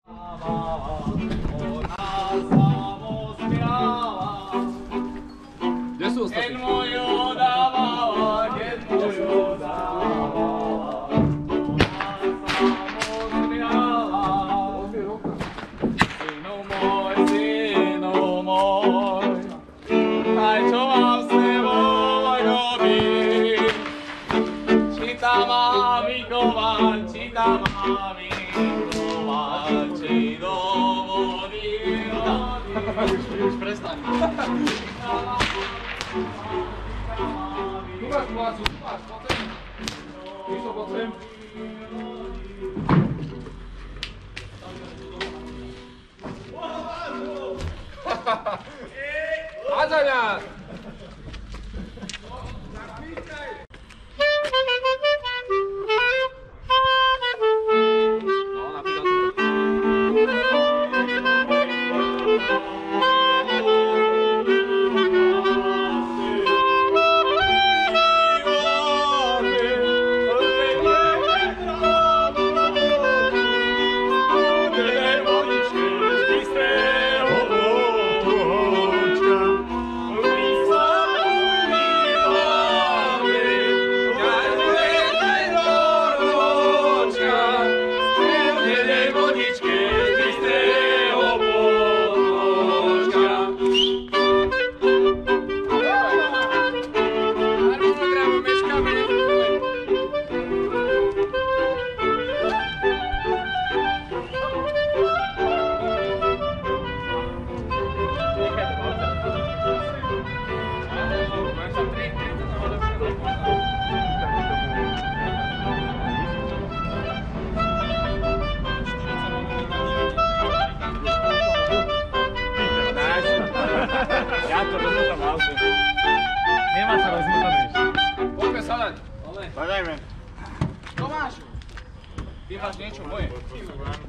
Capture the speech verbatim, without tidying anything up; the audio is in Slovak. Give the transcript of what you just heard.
Kde sú ostatní? Už prestaň. Tu máš plácu, tu máš, poď sem. Týchto, poď sem. Hádzania! Nemá sa rozmutané ešte. Poďme sadať. Padajme. Čo máš? Ty máš niečo moje.